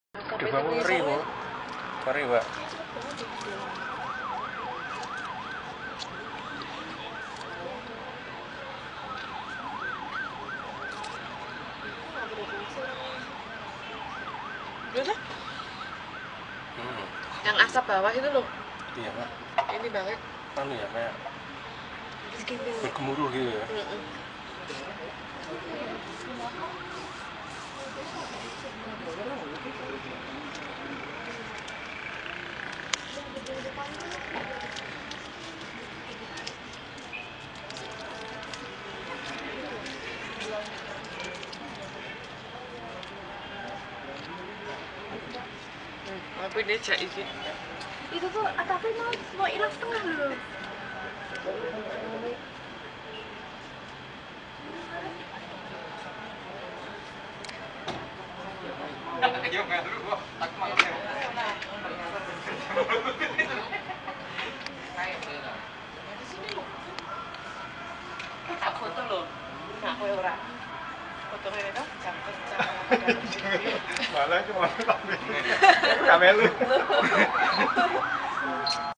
Udah bangun ngeri, Bu. Ngeri, Pak. Udah. Yang asap bawah itu loh. Iya, Pak. Ini banget. Anu ya, kayak bergemuruh gitu ya. Aku ini aja ini. Itu tuh atapnya mau hilang setengah loh. Tak foto loh. Nak kowe ora. Foto ngene to, jangkep. Malah cuma kamera.